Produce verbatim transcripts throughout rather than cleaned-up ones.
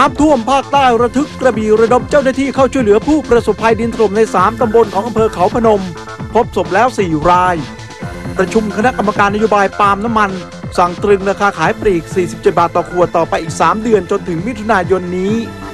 ำท่วมภาคใต้ระทึกกระบี่ระดมเจ้าหน้าที่เข้าช่วยเหลือผู้ประสบภัยดินถล่มในสามตำบลของอำเภอเขาพนมพบศพแล้วสี่รายประชุมคณะกรรมการนโยบายปาล์มน้ำมันสั่งตรึงราคาขายปลีกสี่สิบเจ็ดบาทต่อขวดต่อไปอีกสามเดือนจนถึงมิถุนายนนี้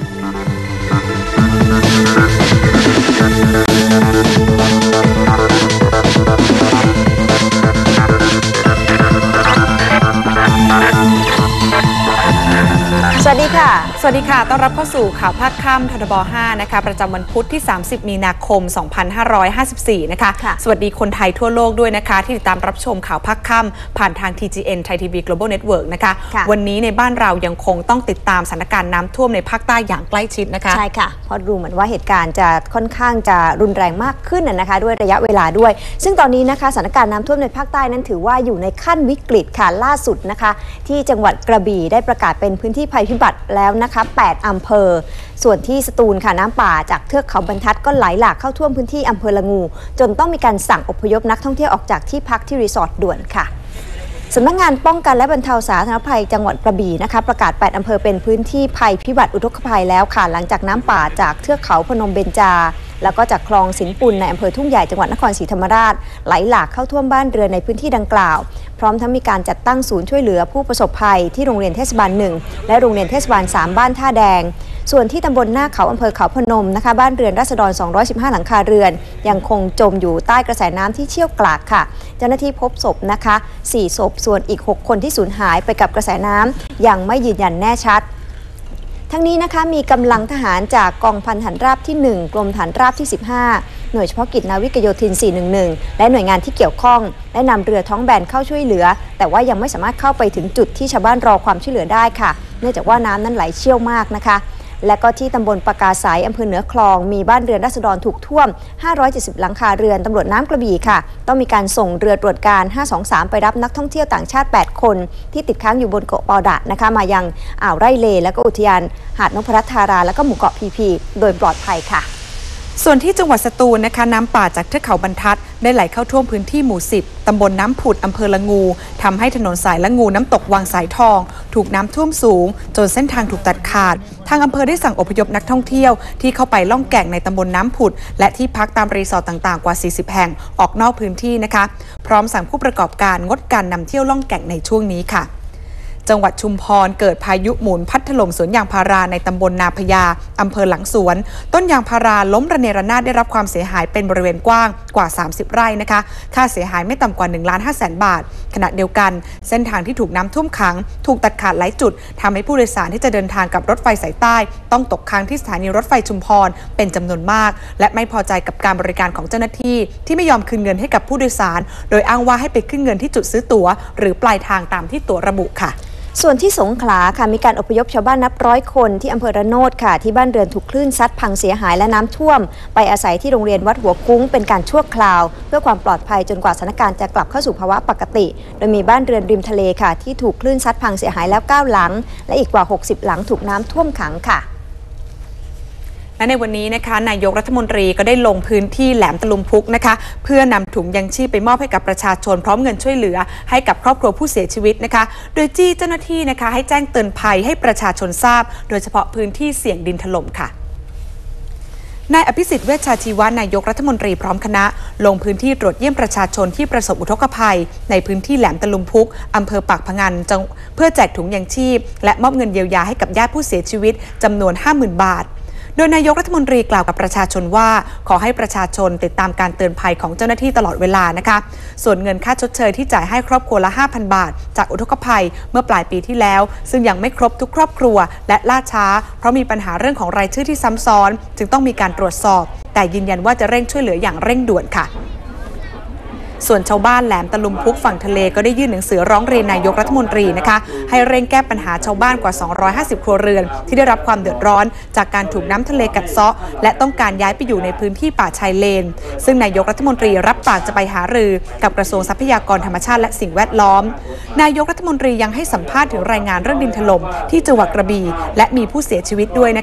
สวัสดีค่ะสวัสดีค่ะต้อนรับเข้าสู่ข่าวภาคค่ำททบห้านะคะประจำวันพุธที่สามสิบมีนาคมสองพันห้าร้อยห้าสิบสี่นะคะสวัสดีคนไทยทั่วโลกด้วยนะคะที่ติดตามรับชมข่าวภาคค่ำผ่านทาง ที จี เอ็น Thai ที วี Global Network นะคะวันนี้ในบ้านเรายังคงต้องติดตามสถานการณ์น้ำท่วมในภาคใต้อย่างใกล้ชิดนะคะใช่ค่ะเพราะดูเหมือนว่าเหตุการณ์จะค่อนข้างจะรุนแรงมากขึ้นนะคะด้วยระยะเวลาด้วยซึ่งตอนนี้นะคะสถานการณ์น้ำท่วมในภาคใต้นั้นถือว่าอยู่ในขั้นวิกฤตค่ะล่าสุดนะคะที่จังหวัดกระบี่ได้ประกาศเป็นพื้นที่ภัยพิบัติแล้วนะคะแปดอำเภอส่วนที่สตูลค่ะน้ำป่าจากเทือกเขาบรรทัดก็ไหลหลากเข้าท่วมพื้นที่อำเภอละงูจนต้องมีการสั่งอพยพนักท่องเที่ยวออกจากที่พักที่รีสอร์ทด่วนค่ะสำนักงานป้องกันและบรรเทาสาธารณภัยจังหวัดกระบี่นะคะประกาศแปดอำเภอเป็นพื้นที่ภัยพิบัติอุทกภัยแล้วค่ะหลังจากน้ำป่าจากเทือกเขาพนมเบญจาแล้วก็จากคลองสินปุลในอำเภอทุ่งใหญ่จังหวัดนครศรีธรรมราชไหลหลากเข้าท่วมบ้านเรือนในพื้นที่ดังกล่าวพร้อมทั้งมีการจัดตั้งศูนย์ช่วยเหลือผู้ประสบภัยที่โรงเรียนเทศบาลหนึ่งและโรงเรียนเทศบาลสามบ้านท่าแดงส่วนที่ตำบลหน้าเขาอำเภอเขาพนมนะคะบ้านเรือนราษฎรสองร้อยสิบห้าหลังคาเรือนยังคงจมอยู่ใต้กระแสน้ำที่เชี่ยวกรากค่ะเจ้าหน้าที่พบศพนะคะสี่ศพส่วนอีกหกคนที่สูญหายไปกับกระแสน้ำยังไม่ยืนยันแน่ชัดทั้งนี้นะคะมีกำลังทหารจากกองพันฐานราบที่หนึ่งกรมฐานราบที่สิบห้าหน่วยเฉพาะกิจนาวิกโยธินสี่หนึ่งหนึ่งและหน่วยงานที่เกี่ยวข้องได้นำเรือท้องแบนเข้าช่วยเหลือแต่ว่ายังไม่สามารถเข้าไปถึงจุดที่ชาวบ้านรอความช่วยเหลือได้ค่ะเนื่องจากว่าน้ำนั้นไหลเชี่ยวมากนะคะและก็ที่ตำบลปากาสายอำเภอเหนือคลองมีบ้านเรือนราษฎรถูกท่วมห้าร้อยเจ็ดสิบหลังคาเรือนตำรวจน้ำกระบี่ค่ะต้องมีการส่งเรือตรวจการห้าสองสามไปรับนักท่องเที่ยวต่างชาติแปดคนที่ติดค้างอยู่บนเกาะปอดะนะคะมายังอ่าวไร่เลและก็อุทยานหาดนพรัตน์ธาราและก็หมู่เกาะพีพีโดยปลอดภัยค่ะส่วนที่จังหวัดสตูลนะคะน้ำป่าจากเทือกเขาบรรทัดได้ไหลเข้าท่วมพื้นที่หมู่สิบตำบลน้ำผุดอำเภอละงูทำให้ถนนสายละงูน้ำตกวังสายทองถูกน้ำท่วมสูงจนเส้นทางถูกตัดขาดทางอำเภอได้สั่งอพยพนักท่องเที่ยวที่เข้าไปล่องแก่งในตำบลน้ำผุดและที่พักตามรีสอร์ทต่างๆกว่าสี่สิบแห่งออกนอกพื้นที่นะคะพร้อมสั่งผู้ประกอบการงดการนำเที่ยวล่องแก่งในช่วงนี้ค่ะจังหวัดชุมพรเกิดพายุหมุนพัดถล่มสวนยางพาราในตำบลนาพญาอำเภอหลังสวนต้นยางพาราล้มระเนระนาดได้รับความเสียหายเป็นบริเวณกว้างกว่าสามสิบไร่นะคะค่าเสียหายไม่ต่ำกว่า หนึ่งล้านห้าแสน บาทขณะเดียวกันเส้นทางที่ถูกน้ำท่วมขังถูกตัดขาดหลายจุดทำให้ผู้โดยสารที่จะเดินทางกับรถไฟสายใต้ต้องตกค้างที่สถานีรถไฟชุมพรเป็นจำนวนมากและไม่พอใจกับการบริการของเจ้าหน้าที่ที่ไม่ยอมคืนเงินให้กับผู้โดยสารโดยอ้างว่าให้ไปขึ้นเงินที่จุดซื้อตั๋วหรือปลายทางตามที่ตั๋วระบุค่ะส่วนที่สงขลาค่ะมีการอพยพชาวบ้านนับร้อยคนที่อำเภอระโนดค่ะที่บ้านเรือนถูกคลื่นซัดพังเสียหายและน้ำท่วมไปอาศัยที่โรงเรียนวัดหัวคุ้งเป็นการชั่วคราวเพื่อความปลอดภัยจนกว่าสถานการณ์จะกลับเข้าสู่ภาวะปกติโดยมีบ้านเรือนริมทะเลค่ะที่ถูกคลื่นซัดพังเสียหายแล้วเก้าหลังและอีกกว่าหกสิบหลังถูกน้ำท่วมขังค่ะและในวันนี้นะคะนายกรัฐมนตรีก็ได้ลงพื้นที่แหลมตะลุมพุกนะคะเพื่อนำถุงยังชีพไปมอบให้กับประชาชนพร้อมเงินช่วยเหลือให้กับครอบครัวผู้เสียชีวิตนะคะโดยจี้เจ้าหน้าที่นะคะให้แจ้งเตือนภัยให้ประชาชนทราบโดยเฉพาะพื้นที่เสี่ยงดินถล่มค่ะนายอภิสิทธิ์เวชชาชีวะนายกรัฐมนตรีพร้อมคณะลงพื้นที่ตรวจเยี่ยมประชาชนที่ประสบอุทกภัยในพื้นที่แหลมตะลุมพุกอำเภอปากพงัญเพื่อแจกถุงยังชีพและมอบเงินเยียวยาให้กับญาติผู้เสียชีวิตจำนวน ห้าหมื่น บาทโดยนายกรัฐมนตรีกล่าวกับประชาชนว่าขอให้ประชาชนติดตามการเตือนภัยของเจ้าหน้าที่ตลอดเวลานะคะส่วนเงินค่าชดเชยที่จ่ายให้ครอบครัวละ ห้าพัน บาทจากอุทกภัยเมื่อปลายปีที่แล้วซึ่งยังไม่ครบทุกครอบครัวและล่าช้าเพราะมีปัญหาเรื่องของรายชื่อที่ซ้ำซ้อนจึงต้องมีการตรวจสอบแต่ยืนยันว่าจะเร่งช่วยเหลืออย่างเร่งด่วนค่ะส่วนชาวบ้านแหลมตะลุมพุกฝั่งทะเลก็ได้ยื่นหนังสือร้องเรียนนายกรัฐมนตรีนะคะให้เร่งแก้ปัญหาชาวบ้านกว่าสองร้อยห้าสิบครัวเรือนที่ได้รับความเดือดร้อนจากการถูกน้ำทะเลกัดเซาะและต้องการย้ายไปอยู่ในพื้นที่ป่าชายเลนซึ่งนายกรัฐมนตรีรับปากจะไปหารือกับกระทรวงทรัพยากรธรรมชาติและสิ่งแวดล้อมนายกรัฐมนตรียังให้สัมภาษณ์ถึงรายงานเรื่องดินถล่มที่จังหวัดกระบี่และมีผู้เสียชีวิตด้วยนะคะ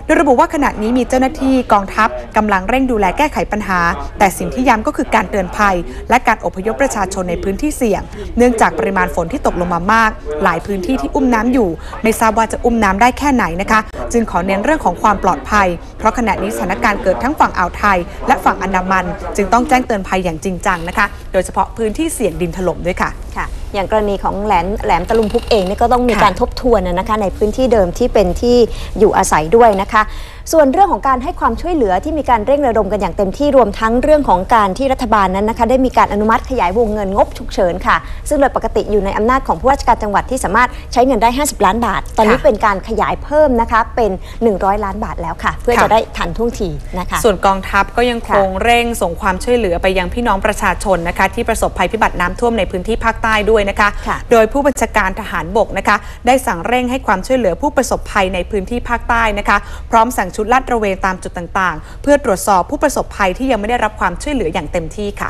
โดยระบุว่าขณะนี้มีเจ้าหน้าที่กองทัพกำลังเร่งดูแลแก้ไขปัญหาแต่สิ่งที่ย้ำก็คือการเตือนภัยและการอพยพประชาชนในพื้นที่เสี่ยงเนื่องจากปริมาณฝนที่ตกลงมามากหลายพื้นที่ที่อุ้มน้ำอยู่ไม่ทราบว่าจะอุ้มน้ำได้แค่ไหนนะคะจึงขอเน้นเรื่องของความปลอดภัยเพราะขณะนี้สถานการณ์เกิดทั้งฝั่งอ่าวไทยและฝั่งอันดามันจึงต้องแจ้งเตือนภัยอย่างจริงจังนะคะโดยเฉพาะพื้นที่เสี่ยงดินถล่มด้วยค่ะค่ะอย่างกรณีของแหลมแหลมตะลุมพุกเองนี่ก็ต้องมีการทบทวนนะคะในพื้นที่เดิมที่เป็นที่อยู่อาศัยด้วยนะคะส่วนเรื่องของการให้ความช่วยเหลือที่มีการเร่งระดมกันอย่างเต็มที่รวมทั้งเรื่องของการที่รัฐบาลนั้นนะคะได้มีการอนุมัติขยายวงเงินงบฉุกเฉินค่ะซึ่งโดยปกติอยู่ในอำนาจของผู้ว่าราชการจังหวัดที่สามารถใช้เงินได้ห้าสิบล้านบาทตอนนี้เป็นการขยายเพิ่มนะคะเป็นหนึ่งร้อยล้านบาทแล้วค่ะเพื่อจะได้ทันท่วงทีนะคะส่วนกองทัพก็ยังคงเร่งส่งความช่วยเหลือไปยังพี่น้องประชาชนนะคะที่ประสบภัยพิบัติน้ำท่วมในพื้นที่ภาคใต้ด้วยนะคะโดยผู้บัญชาการทหารบกนะคะได้สั่งเร่งให้ความช่วยเหลือผู้ประสบภัยในพื้นที่ภาคใต้นะคะพร้อมสั่งชุดลาดตระเวนตามจุดต่างๆเพื่อตรวจสอบผู้ประสบภัยที่ยังไม่ได้รับความช่วยเหลืออย่างเต็มที่ค่ะ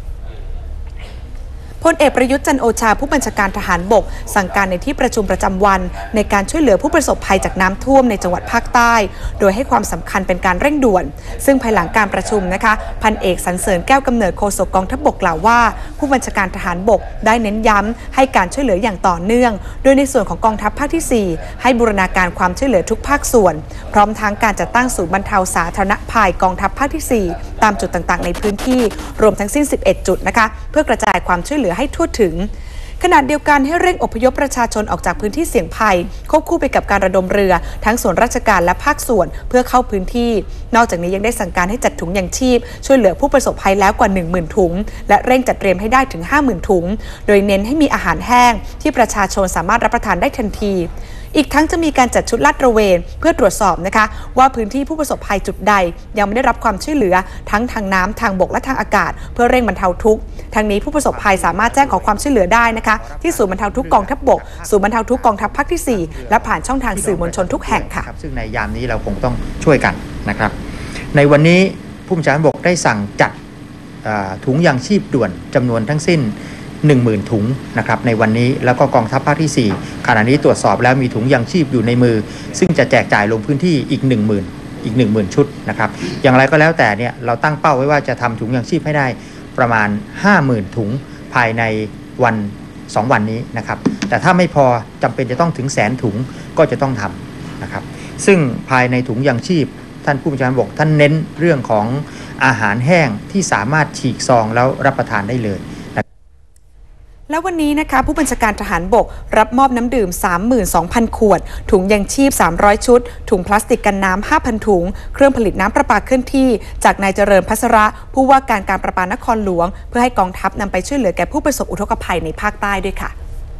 พลเอกประยุทธ์จันทร์โอชาผู้บัญชาการทหารบกสั่งการในที่ประชุมประจำวันในการช่วยเหลือผู้ประสบภัยจากน้ำท่วมในจังหวัดภาคใต้โดยให้ความสำคัญเป็นการเร่งด่วนซึ่งภายหลังการประชุมนะคะพันเอกสรรเสริญแก้วกำเนิดโฆษกกองทัพบกกล่าวว่าผู้บัญชาการทหารบกได้เน้นย้ำให้การช่วยเหลืออย่างต่อเนื่องโดยในส่วนของกองทัพภาคที่สี่ให้บูรณาการความช่วยเหลือทุกภาคส่วนพร้อมทั้งการจัดตั้งศูนย์บรรเทาสาธารณภัยกองทัพภาคที่สี่ตามจุดต่างๆในพื้นที่รวมทั้งสิ้นสิบเอ็ดจุดนะคะเพื่อกระจายความช่วยเหลือให้ทั่วถึงขณะเดียวกันให้เร่งอพยพประชาชนออกจากพื้นที่เสี่ยงภัยควบคู่ไปกับการระดมเรือทั้งส่วนราชการและภาคส่วนเพื่อเข้าพื้นที่นอกจากนี้ยังได้สั่งการให้จัดถุงยางชีพช่วยเหลือผู้ประสบภัยแล้วกว่า หนึ่งหมื่น ถุงและเร่งจัดเตรียมให้ได้ถึง ห้าหมื่น ถุงโดยเน้นให้มีอาหารแห้งที่ประชาชนสามารถรับประทานได้ทันทีอีกทั้งจะมีการจัดชุดลาดตระเวนเพื่อตรวจสอบนะคะว่าพื้นที่ผู้ประสบภัยจุดใดยังไม่ได้รับความช่วยเหลือทั้งทางน้ำทางบกและทางอากาศเพื่อเร่งบรรเทาทุกข์ทางนี้ผู้ประสบภัยสามารถแจ้งขอความช่วยเหลือได้นะคะที่ศูนย์บรรเทาทุกข์กองทัพบกศูนย์บรรเทาทุกข์กองทัพภาคที่สี่และผ่านช่องทางสื่อมวลชนทุกแห่งค่ะซึ่งในยามนี้เราคงต้องช่วยกันนะครับในวันนี้ผู้บัญชาการบกได้สั่งจัดถุงยางชีพด่วนจำนวนทั้งสิ้นหนึ่งหมื่น ถุงนะครับในวันนี้แล้วก็กองทัพภาคที่สี่ขณะนี้ตรวจสอบแล้วมีถุงยางชีพอยู่ในมือซึ่งจะแจกจ่ายลงพื้นที่อีก หนึ่งหมื่น อีก หนึ่งหมื่น ชุดนะครับอย่างไรก็แล้วแต่เนี่ยเราตั้งเป้าไว้ว่าจะทำถุงยางชีพให้ได้ประมาณ ห้าหมื่น ถุงภายในวันสองวันนี้นะครับแต่ถ้าไม่พอจำเป็นจะต้องถึงแสนถุงก็จะต้องทำนะครับซึ่งภายในถุงยางชีพท่านผู้บัญชาการบกท่านเน้นเรื่องของอาหารแห้งที่สามารถฉีกซองแล้วรับประทานได้เลยแล้ววันนี้นะคะผู้บัญชาการทหารบกรับมอบน้ำดื่ม สามหมื่นสองพัน ขวดถุงยางชีพสามร้อยชุดถุงพลาสติกกันน้ำ ห้าพัน ถุงเครื่องผลิตน้ำประปาเคลื่อนที่จากนายเจริญพัสระผู้ว่าการการประปานครหลวงเพื่อให้กองทัพนำไปช่วยเหลือแก่ผู้ประสบอุทกภัยในภาคใต้ด้วยค่ะ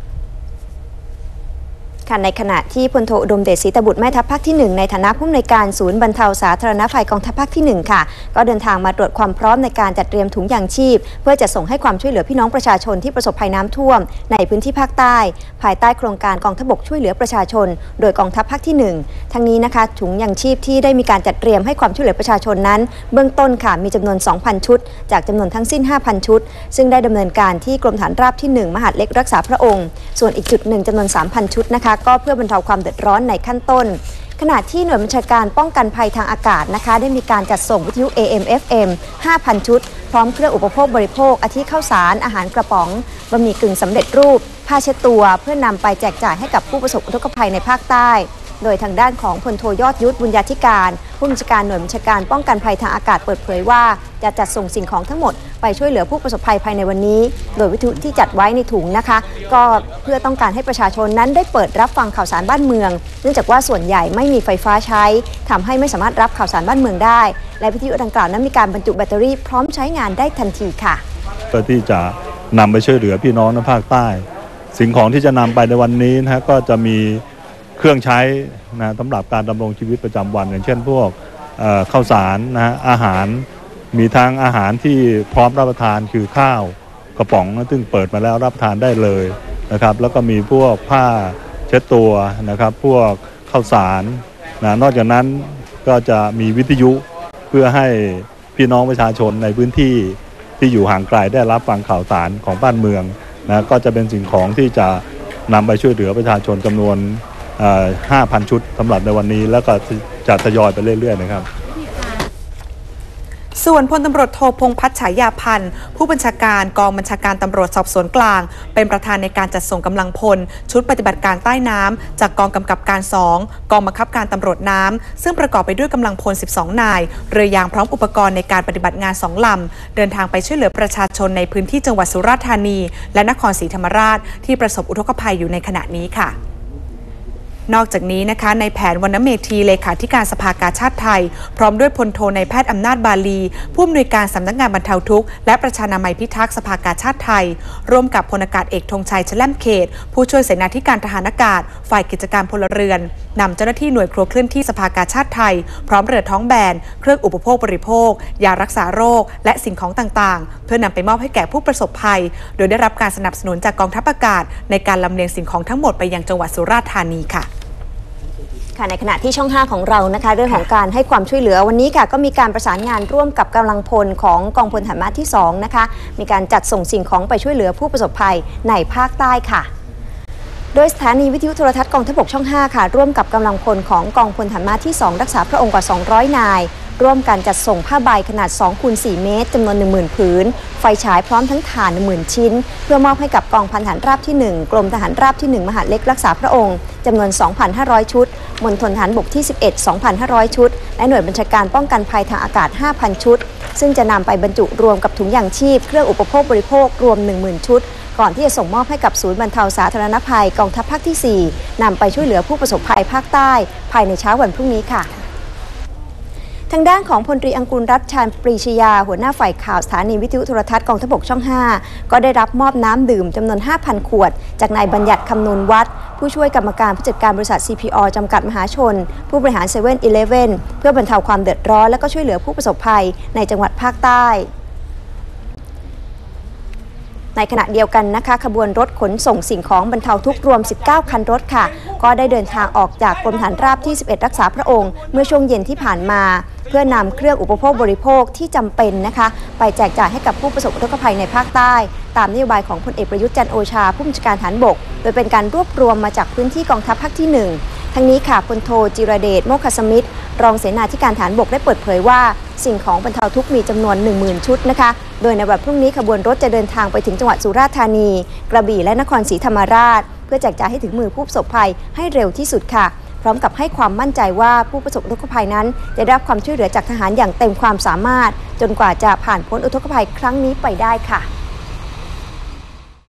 ค่ะในขณะที่พลโทอุดมเดชศรีตบุตรแม่ทัพภาคที่หนึ่งในฐานะผู้อำนวยการศูนย์บรรเทาสาธารณภัยกองทัพภาคที่หนึ่งค่ะก็เดินทางมาตรวจความพร้อมในการจัดเตรียมถุงยางชีพเพื่อจะส่งให้ความช่วยเหลือพี่น้องประชาชนที่ประสบภัยน้ำท่วมในพื้นที่ภาคใต้ภายใต้โครงการกองทัพบกช่วยเหลือประชาชนโดยกองทัพภาคที่หนึ่งทั้งนี้นะคะถุงยางชีพที่ได้มีการจัดเตรียมให้ความช่วยเหลือประชาชนนั้นเบื้องต้นค่ะมีจำนวน สองพัน ชุดจากจำนวนทั้งสิ้น ห้าพัน ชุดซึ่งได้ดำเนินการที่กรมฐานราบที่หนึ่งมหาดเล็กรักษาพระองค์ส่วนอีกจุดหนึ่งจำนวน สามพัน ชุดนะคะก็เพื่อบรรเทาความเดือดร้อนในขั้นต้นขณะที่หน่วยบัญชาการป้องกันภัยทางอากาศนะคะได้มีการจัดส่งวิทยุ เอ เอ็ม เอฟ เอ็ม ห้าพัน ชุดพร้อมเครื่องอุปโภคบริโภคอาทิข้าวสารอาหารกระป๋องบะหมี่กึ่งสำเร็จรูปผ้าเช็ดตัวเพื่อนำไปแจกจ่ายให้กับผู้ประสบอุทกภัยในภาคใต้โดยทางด้านของพลโทยอดยุทธบุญญาธิการผู้บัญชาการหน่วยบัญชาการป้องกันภัยทางอากาศเปิดเผยว่าจะจัดส่งสิ่งของทั้งหมดไปช่วยเหลือผู้ประสบภัยภายในวันนี้โดยวิทยุที่จัดไว้ในถุงนะคะก็เพื่อต้องการให้ประชาชนนั้นได้เปิดรับฟังข่าวสารบ้านเมืองเนื่องจากว่าส่วนใหญ่ไม่มีไฟฟ้าใช้ทำให้ไม่สามารถรับข่าวสารบ้านเมืองได้และวิทยุดังกล่าวนั้นมีการบรรจุแบตเตอรี่พร้อมใช้งานได้ทันทีค่ะเพื่อที่จะนำไปช่วยเหลือพี่น้องในภาคใต้สิ่งของที่จะนำไปในวันนี้นะฮะก็จะมีเครื่องใช้นะสำหรับการดำรงชีวิตประจำวันอย่างเช่นพวกข้าวสารนะฮะอาหารมีทั้งอาหารที่พร้อมรับประทานคือข้าวกระป๋องซึ่งเปิดมาแล้วรับประทานได้เลยนะครับแล้วก็มีพวกผ้าเช็ดตัวนะครับพวกข้าวสารนะนอกจากนั้นก็จะมีวิทยุเพื่อให้พี่น้องประชาชนในพื้นที่ที่อยู่ห่างไกลได้รับฟังข่าวสารของบ้านเมืองนะก็จะเป็นสิ่งของที่จะนำไปช่วยเหลือประชาชนจำนวนห้าพัน ชุดสำหรับในวันนี้แล้วก็จะทยอยไปเรื่อยๆนะครับส่วนพลตำรวจโทพงษ์พัฒน์ฉายาพันธ์ผู้บัญชาการกองบัญชาการตำรวจสอบสวนกลางเป็นประธานในการจัดส่งกำลังพลชุดปฏิบัติการใต้น้ำจากกองกำกับการสองกองบังคับการตำรวจน้ำซึ่งประกอบไปด้วยกำลังพลสิบสองนายเรือยางพร้อมอุปกรณ์ในการปฏิบัติงานสองลำเดินทางไปช่วยเหลือประชาชนในพื้นที่จังหวัดสุราษฎร์ธานีและนครศรีธรรมราชที่ประสบอุทกภัยอยู่ในขณะนี้ค่ะนอกจากนี้นะคะในแผนวรรณเมธีเลขาธิการสภากาชาดไทยพร้อมด้วยพลโทในแพทย์อำนาจบาลีผู้อำนวยการสำนักงานบรรเทาทุกข์และประชานามัยพิทักษ์สภากาชาดไทยร่วมกับพลอากาศเอกธงชัยแชล่มเขตผู้ช่วยเสนาธิการทหารอากาศฝ่ายกิจการพลเรือนนำเจ้าหน้าที่หน่วยครัวเคลื่อนที่สภากาชาดไทยพร้อมเรือท้องแบนเครื่องอุปโภคบริโภคยารักษาโรคและสิ่งของต่างๆเพื่อนำไปมอบให้แก่ผู้ประสบภัยโดยได้รับการสนับสนุนจากกองทัพอากาศในการลำเลียงสิ่งของทั้งหมดไปยังจังหวัดสุราษฎร์ธานีค่ะค่ะในขณะที่ช่องห้าของเรานะคะเรื่องของการให้ความช่วยเหลือวันนี้ค่ะก็มีการประสานงานร่วมกับกำลังพลของกองพลทหารม้าที่สองนะคะมีการจัดส่งสิ่งของไปช่วยเหลือผู้ประสบภัยในภาคใต้ค่ะโดยสถานีวิทยุโทรทัศน์กองทัพบกช่องห้าค่ะร่วมกับกำลังพลของกองพลทหารม้าที่สองรักษาพระองค์กว่าสองร้อยนายร่วมกันจัดส่งผ้าใบขนาด สองคูณสี่ เมตรจำนวน หนึ่งหมื่น ผืนไฟฉายพร้อมทั้งถ่าน หนึ่งหมื่น ชิ้นเพื่อมอบให้กับกองพันทหารราบที่หนึ่งกรมทหารราบที่หนึ่งมหาดเล็กรักษาพระองค์จำนวน สองพันห้าร้อย ชุดมณฑลทหารบกที่สิบเอ็ด สองพันห้าร้อย ชุดและหน่วยบัญชาการป้องกันภัยทางอากาศ ห้าพัน ชุดซึ่งจะนำไปบรรจุรวมกับถุงยางชีพเครื่องอุปโภคบริโภครวม หนึ่งหมื่น ชุดก่อนที่จะส่งมอบให้กับศูนย์บรรเทาสาธารณภัยกองทัพภาคที่สี่นำไปช่วยเหลือผู้ประสบภัยภาคใต้ภายในเช้าวันพรุ่งนี้ค่ะทางด้านของพลตรีอังกูลรัตน์ชาญปรีชยาหัวหน้าฝ่ายข่าวสถานีวิทยุโทรทัศน์กองทัพบกช่องห้าก็ได้รับมอบน้ำดื่มจำนวน ห้าพัน ขวดจากนายบัญญัติคำนวณวัดผู้ช่วยกรรมการผู้จัดการบริษัท ซี พี อ จำกัดมหาชนผู้บริหาร เซเว่น อีเลฟเว่น เพื่อบรรเทาความเดือดร้อนและก็ช่วยเหลือผู้ประสบภัยในจังหวัดภาคใต้ในขณะเดียวกันนะคะขบวนรถขนส่งสิ่งของบรรเทาทุกข์รวมสิบเก้าคันรถค่ะก็ได้เดินทางออกจากกรมทหารราบที่สิบเอ็ดรักษาพระองค์เมื่อช่วงเย็นที่ผ่านมาเพื่อนำเครื่องอุปโภคบริโภคที่จำเป็นนะคะไปแจกจ่ายให้กับผู้ประสบอุทกภัยในภาคใต้ตามนโยบายของพลเอกประยุทธ์จันทร์โอชาผู้บัญชาการทหารบกโดยเป็นการรวบรวมมาจากพื้นที่กองทัพภาคที่หนึ่งทั้งนี้ค่ะพลโทจิรเดชโมคสมิทธิ์รองเสนาธิการทหารบกได้เปิดเผยว่าสิ่งของบรรเทาทุกข์มีจำนวน หนึ่งหมื่น ชุดนะคะโดยในวันพรุ่งนี้ขบวนรถจะเดินทางไปถึงจังหวัดสุราษฎร์ธานีกระบี่และนครศรีธรรมราชเพื่อแจกจ่ายให้ถึงมือผู้ประสบภัยให้เร็วที่สุดค่ะพร้อมกับให้ความมั่นใจว่าผู้ประสบอุทกภัยนั้นจะได้รับความช่วยเหลือจากทหารอย่างเต็มความสามารถจนกว่าจะผ่านพ้นอุทกภัยครั้งนี้ไปได้ค่ะ